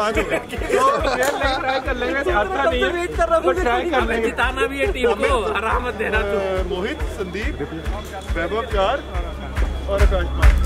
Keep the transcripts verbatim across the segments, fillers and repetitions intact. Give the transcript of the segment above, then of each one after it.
पाँच हो गए। ट्राई कर लेंगे, आता नहीं है, पर ट्राई कर लेंगे। जिताना भी है टीम को, आराम मत देना तू। मोहित, संदीप, वैभव चार और आकाश पाँच।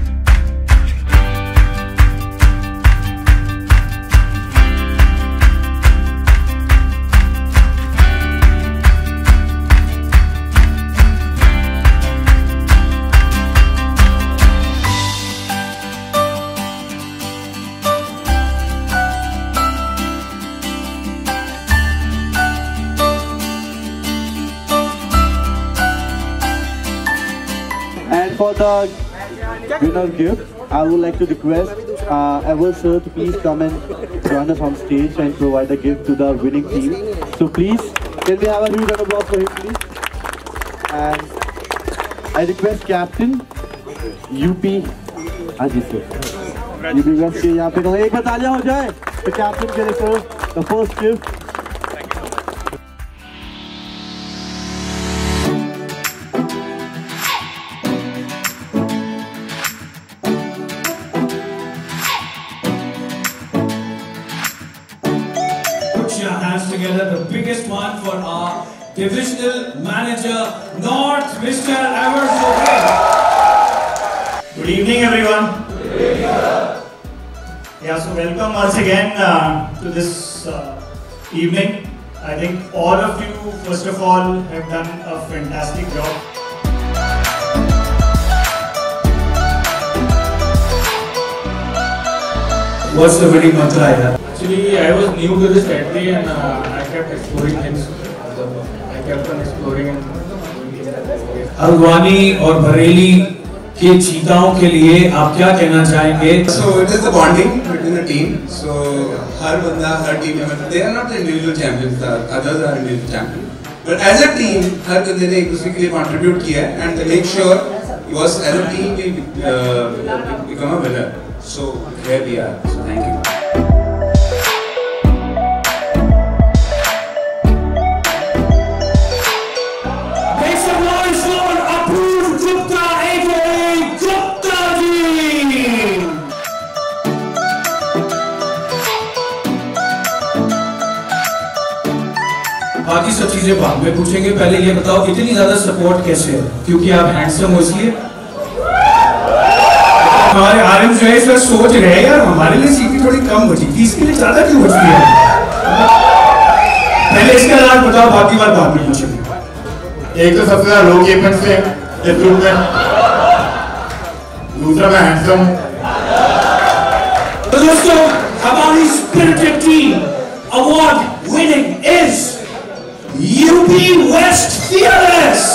And for the winner gift, I would like to request uh, Ever sir to please come and join us on stage and provide the gift to the winning team. So please, can we have a huge round of applause for him, please? And I request Captain U P Ajit sir. U P West के यहाँ पे तो एक बार तालियां हो जाए तो Captain के लिए sir the first gift. Your hands together, the biggest one for our divisional manager, North, Mister Ever Sohail. Good evening, everyone. Good evening, sir. Yeah, so welcome once again uh, to this uh, evening. I think all of you, first of all, have done a fantastic job. What's the winning mantra here? Actually, I was new to this category and uh, I kept exploring things. I kept on exploring and. Haldwani और बरेली के चीताओं के लिए आप क्या कहना चाहेंगे? So it is the bonding between the team. So हर बंदा हर team में, they are not the individual champions, the others are individual champions. But as a team, हर बंदे ने एक दूसरे के लिए contribute किया है and to make sure was as a team we uh, become a winner. So here we are. So thank you. बाकी सब चीजें बाद में पूछेंगे, पहले ये बताओ इतनी ज्यादा सपोर्ट कैसे है? क्योंकि आप हैंडसम हो इसलिए? हमारे आरएम जो है इस बार सोच रहे हैं यार हमारे लिए सीटें थोड़ी कम बची थी, इसके लिए ज्यादा क्यों बची है? पहले इसके अलावा बताओ, बाकी बात बाद में पूछेंगे। एक तो सबसे ज्यादा लो कीपमेंट से इस ग्रुप में, दूसरा मैं हैंडसम हूँ। तो दोस्तों हमारी spirited team award winning is U P West Fearless.